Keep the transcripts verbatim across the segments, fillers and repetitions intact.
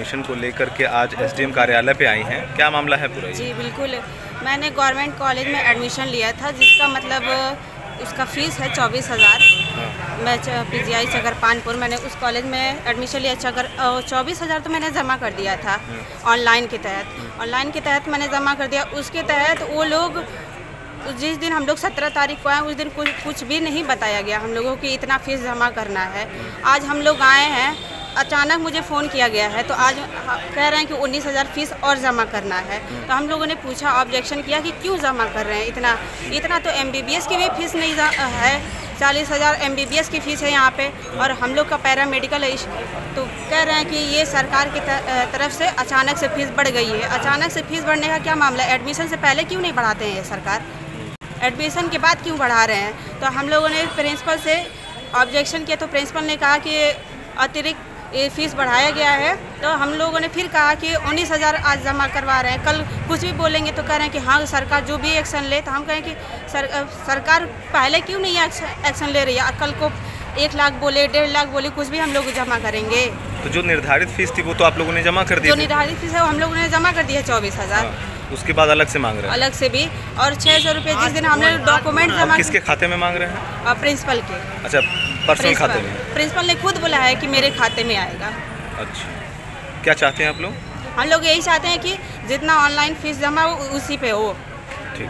Mission को लेकर के आज एसडीएम कार्यालय पे आई हैं, क्या मामला है पूरा? जी बिल्कुल, मैंने गवर्नमेंट कॉलेज में एडमिशन लिया था जिसका मतलब उसका फ़ीस है चौबीस हज़ार। मैं पीजीआई चकरपानपुर मैंने उस कॉलेज में एडमिशन लिया। चकर चौबीस हज़ार तो मैंने जमा कर दिया था ऑनलाइन के तहत ऑनलाइन के तहत मैंने जमा कर दिया। उसके तहत वो लोग जिस दिन हम लोग सत्रह तारीख को आए उस दिन कुछ कुछ भी नहीं बताया गया हम लोगों की इतना फ़ीस जमा करना है। आज हम लोग आए हैं, अचानक मुझे फ़ोन किया गया है तो आज कह रहे हैं कि उन्नीस हज़ार फ़ीस और जमा करना है। तो हम लोगों ने पूछा, ऑब्जेक्शन किया कि क्यों जमा कर रहे हैं इतना इतना तो एमबीबीएस की भी फ़ीस नहीं है, चालीस हज़ार एमबीबीएस की फ़ीस है यहाँ पे और हम लोग का पैरा मेडिकल है। तो कह रहे हैं कि ये सरकार की तरफ से अचानक से फ़ीस बढ़ गई है। अचानक से फ़ीस बढ़ने का क्या मामला है? एडमिशन से पहले क्यों नहीं बढ़ाते हैं ये सरकार, एडमिशन के बाद क्यों बढ़ा रहे हैं? तो हम लोगों ने प्रिंसिपल से ऑब्जेक्शन किया तो प्रिंसिपल ने कहा कि अतिरिक्त ये फ़ीस बढ़ाया गया है। तो हम लोगों ने फिर कहा कि उन्नीस हज़ार आज जमा करवा रहे हैं, कल कुछ भी बोलेंगे तो कह रहे हैं कि हाँ सरकार जो भी एक्शन ले। तो हम कहें कि सर, सरकार पहले क्यों नहीं एक्शन ले रही है? कल को एक लाख बोले, डेढ़ लाख बोले, कुछ भी हम लोग जमा करेंगे। तो जो निर्धारित फीस थी वो तो आप लोगों ने जमा कर दी? जो निर्धारित फीस है वो हम लोगों ने जमा कर दी है चौबीस हज़ार। उसके बाद अलग से मांग रहे हैं? अलग से भी, और छः सौ रुपये जिस दिन हमने डॉक्यूमेंट जमा। किसके खाते में मांग रहे हैं? प्रिंसिपल के। अच्छा, पर्सनल खाते में? प्रिंसिपल ने खुद बोला है कि मेरे खाते में आएगा। अच्छा, क्या चाहते हैं आप लोग? हम लोग यही चाहते हैं कि जितना ऑनलाइन फीस जमा हो उसी पे हो। ठीक।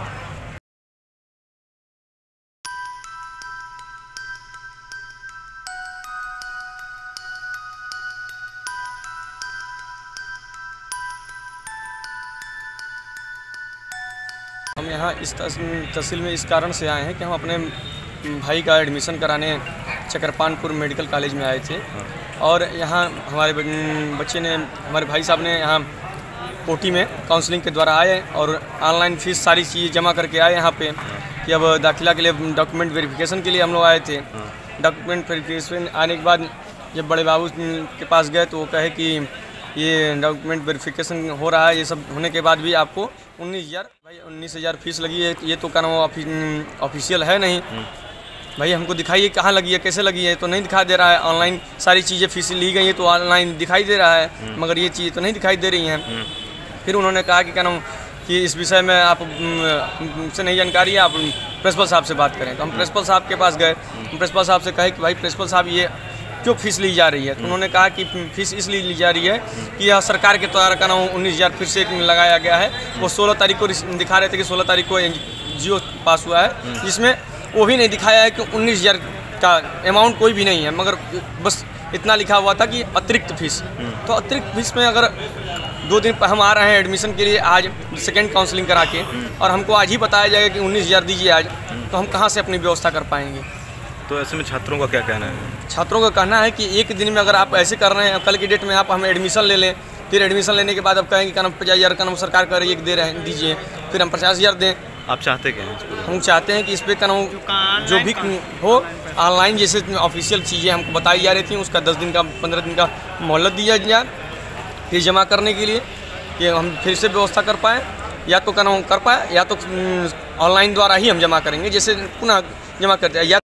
हम यहाँ इस तहसील में इस कारण से आए हैं कि हम अपने भाई का एडमिशन कराने चकरपानपुर मेडिकल कॉलेज में आए थे और यहाँ हमारे बच्चे ने हमारे भाई साहब ने यहाँ ओटी में काउंसलिंग के द्वारा आए और ऑनलाइन फ़ीस सारी चीज़ जमा करके आए यहाँ पे कि अब दाखिला के लिए डॉक्यूमेंट वेरिफिकेशन के लिए हम लोग आए थे। डॉक्यूमेंट वेरिफिकेशन आने के बाद जब बड़े बाबू के पास गए तो वो कहे कि ये डॉक्यूमेंट वेरिफिकेशन हो रहा है, ये सब होने के बाद भी आपको उन्नीस हज़ार भाई उन्नीस हज़ार फीस लगी है। ये तो क्या नाम ऑफिशियल है नहीं भाई, हमको दिखाइए कहाँ लगी है, कैसे लगी है, तो नहीं दिखा दे रहा है। ऑनलाइन सारी चीज़ें फीस ली गई है तो ऑनलाइन दिखाई दे रहा है, मगर ये चीज़ तो नहीं दिखाई दे रही हैं। फिर उन्होंने कहा कि क्या नाम कि इस विषय में आप से नहीं जानकारी है, आप प्रिंसिपल साहब से बात करें। तो हम प्रिंसिपल साहब के पास गए, प्रिंसिपल साहब से कहे कि भाई प्रिंसिपल साहब ये क्यों फ़ीस ली जा रही है? तो उन्होंने कहा कि फ़ीस इसलिए ली जा रही है कि यह सरकार के द्वारा का नाम उन्नीस हज़ार फिर से लगाया गया है। वो सोलह तारीख को दिखा रहे थे कि सोलह तारीख को जियो पास हुआ है, जिसमें वो भी नहीं दिखाया है कि उन्नीस हज़ार का अमाउंट कोई भी नहीं है, मगर बस इतना लिखा हुआ था कि अतिरिक्त फ़ीस। तो अतिरिक्त फ़ीस में अगर दो दिन हम आ रहे हैं एडमिशन के लिए आज सेकेंड काउंसलिंग करा के और हमको आज ही बताया जाएगा कि उन्नीस हज़ार दीजिए आज, तो हम कहाँ से अपनी व्यवस्था कर पाएंगे? तो ऐसे में छात्रों का क्या कहना है? छात्रों का कहना है कि एक दिन में अगर आप ऐसे कर रहे हैं, कल की डेट में आप हम एडमिशन ले लें, फिर एडमिशन लेने के बाद अब कहेंगे क्या नाम पचास हज़ार का नाम सरकार कर रही है दे रहे हैं दीजिए, फिर हम पचास हज़ार दें। आप चाहते क्या हैं? हम चाहते हैं कि इस पर क्या नाम जो भी हो ऑनलाइन जैसे ऑफिशियल चीज़ें हमको बताई जा रही थी उसका दस दिन का पंद्रह दिन का मोहलत दिया जाए फिर जमा करने के लिए, कि हम फिर से व्यवस्था कर पाएँ, या तो क्या नाम कर पाए या तो ऑनलाइन द्वारा ही हम जमा करेंगे, जैसे पुनः जमा करते हैं या